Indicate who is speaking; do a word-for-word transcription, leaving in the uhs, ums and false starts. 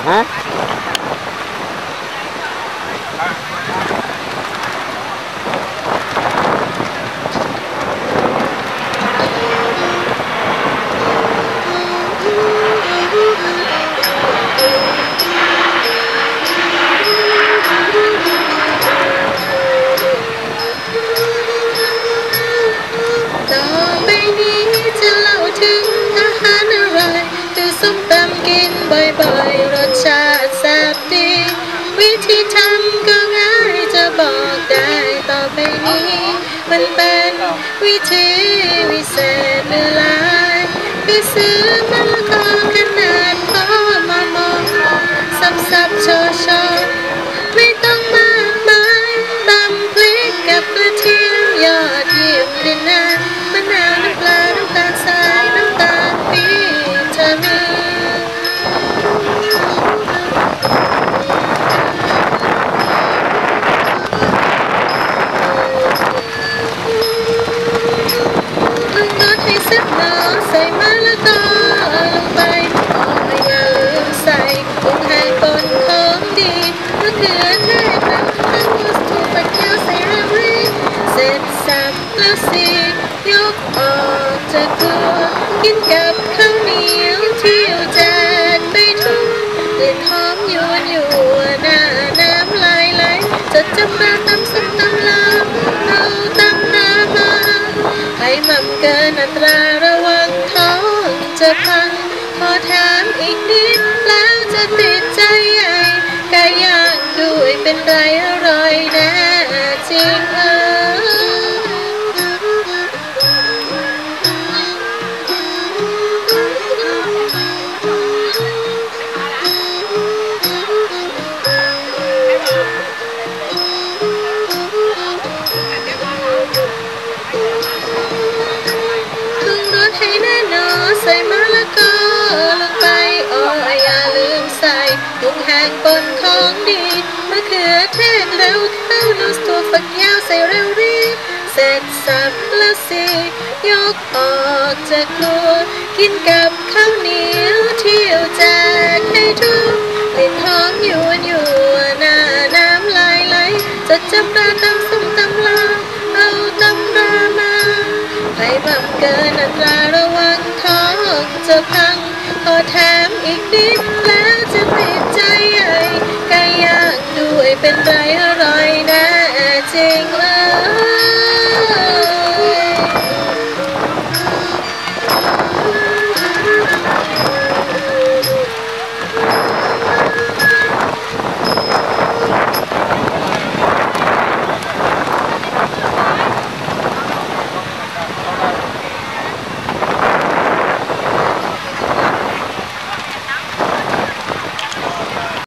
Speaker 1: ฮะ
Speaker 2: ส้มตำกินบ่อยๆรสชาติแซ่บดีวิธีทำก็ง่ายจะบอกได้ต่อไปนี้มันเป็นวิธีวิเศษเหลือหลายไปซื้อมะละกอขนาดพอมามองสับๆโชว์ๆไม่ต้องมากมายตำพริกกับกระเทียมยอดเยี่ยมดินนานมะนาวน้ำปลาน้ำตาลทรายน้ำตาลปี๊บเธอมีเสร็จแล้วใส่มะละกอลงไปอ๋ออย่าลืมใส่กุ้งแห้งป่นของดีมะเขือเทศน้ำตาลถั่วถั่วฝักยาวใส่เรวรีเสร็จสับแล้วสิยกออกจากครัวกินกับข้าวเหนียวเที่ยวแจกไปทั่วกลิ่นหอมยวนอยู่หน้าน้ำไหลไหลจะจำมาตำส้มตำลาวเอาตำนามาให้มั่มเกินอัตราระวังท้องจะพังขอถามอีกนิดแล้วจะติดใจใหญ่ไก่ย่างด้วยเป็นไรอร่อยแน่จริงเออใส่มะละกอลงไปอ๋ออย่าลืมใส่กุ้งแห้งป่นของดีมะเขือเทศแล้วข้าวนูสถั่วฝักยาวใส่เร็วรีบเสร็จสับแล้วสิยกออกจากครัวกินกับข้าวเหนียวเที่ยวแจกให้ทุกกลิ่นหอมยวนอยู่หน้าน้ำไหลไหลจะจำราตำส้มตำลาวเอาตำรามาให้มั่มเกินอัตราระวังท้องจะพังขอแถมอีกนิด